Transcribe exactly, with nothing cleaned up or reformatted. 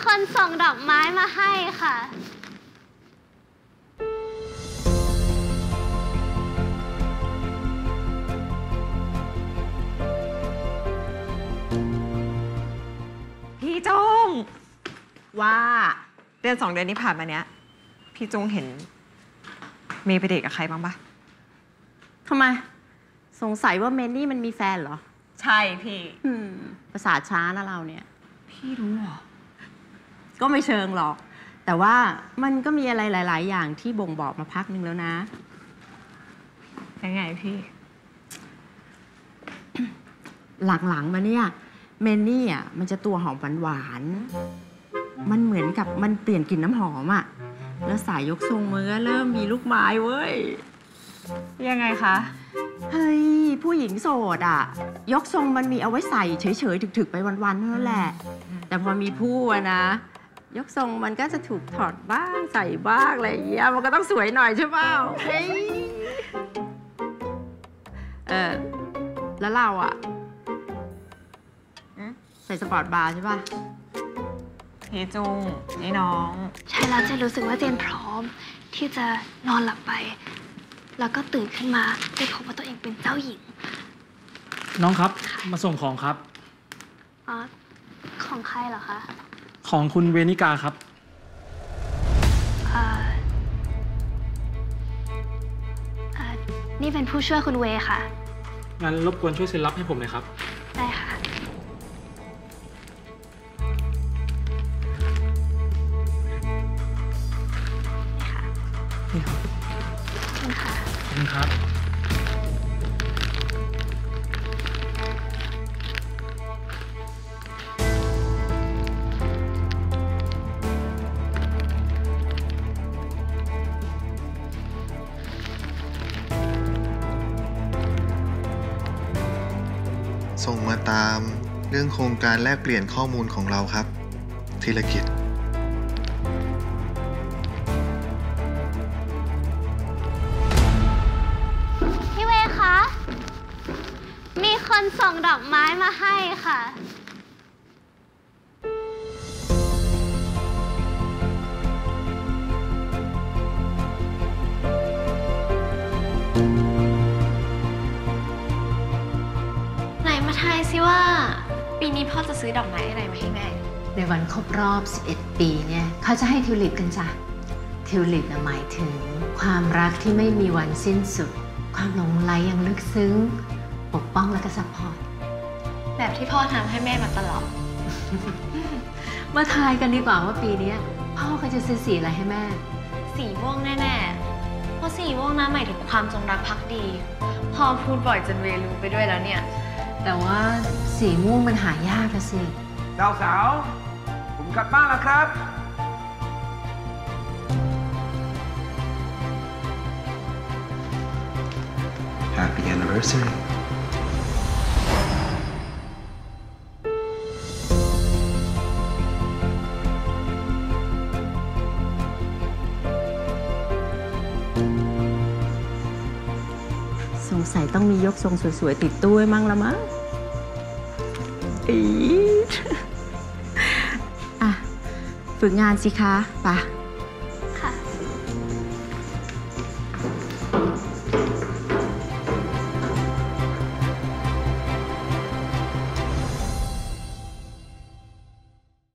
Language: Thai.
คนส่งดอกไม้มาให้ค่ะพี่จงว่าเดือนสองเดือนนี้ผ่านมาเนี้ยพี่จงเห็นเมย์ไปเดทกับใครบ้างปะทำไมสงสัยว่าเมนนี่มันมีแฟนเหรอใช่พี่ภาษาช้านะเราเนี่ยพี่รู้เหรอก็ไม่เชิงหรอกแต่ว่ามันก็มีอะไรหลายๆอย่างที่บ่งบอกมาพักนึงแล้วนะยังไงพี่หลังๆมาเนี่ยเมนนี่อ่ะมันจะตัวหอมหวานๆมันเหมือนกับมันเปลี่ยนกลิ่นน้ำหอมอ่ะแล้วสายยกทรงมือเริ่มมีลูกไม้เว้ยยังไงคะเฮ้ยผู้หญิงโสดอ่ะยกทรงมันมีเอาไว้ใส่เฉยๆถึกๆไปวันๆเท่านั้นแหละแต่พอมีผู้อะนะยกทรงมันก็จะถูกถอดบ้างใส่บ้างอะไรอย่างเงี้ยมันก็ต้องสวยหน่อยใช่เปล่าเฮ้ยเออแล้วเราอ่ะใส่สปอร์ตบาร์ใช่ป่ะพี่จุงนี่น้องใช่แล้วเจนรู้สึกว่าเจนพร้อมที่จะนอนหลับไปแล้วก็ตื่นขึ้นมาได้พบว่าตัวเองเป็นเจ้าหญิงน้องครับมาส่งของครับอ๋อของใครเหรอคะของคุณเวนิกาครับเอ่อเอ่อนี่เป็นผู้ช่วยคุณเวค่ะงั้นรบกวนช่วยเซ็นรับให้ผมหน่อยครับได้ค่ะนี่ครับขอบคุณค่ะขอบคุณครับส่งมาตามเรื่องโครงการแลกเปลี่ยนข้อมูลของเราครับธีรกิจพี่เวคะมีคนส่งดอกไม้มาให้ค่ะทายซิว่าปีนี้พ่อจะซื้อดอกไม้อะไรมาให้แม่ในวันครบรอบสิบเอ็ดปีเนี่ยเขาจะให้ทิวลิปกันจ้ะทิวลิปหมายถึงความรักที่ไม่มีวันสิ้นสุดความหลงใหลอย่างลึกซึ้งปกป้องและก็ซัพพอร์ตแบบที่พ่อทำให้แม่มาตลอดมาทายกันดีกว่าว่าปีนี้พ่อเขาจะซื้อสีอะไรให้แม่สีม่วงแน่ๆเพราะสีม่วงนะหมายถึงความจงรักภักดีพ่อพูดบ่อยจนเวรู้ไปด้วยแล้วเนี่ยแต่ว่าสีม่วงมันหายากนะสิเจ้าสาวผมกลับบ้านแล้วครับ Happy Anniversary สงสัยต้องมียกทรงสวยๆติดตู้ไว้มั่งละมั้งอีอ่ะฝึกงานสิคะป่ะ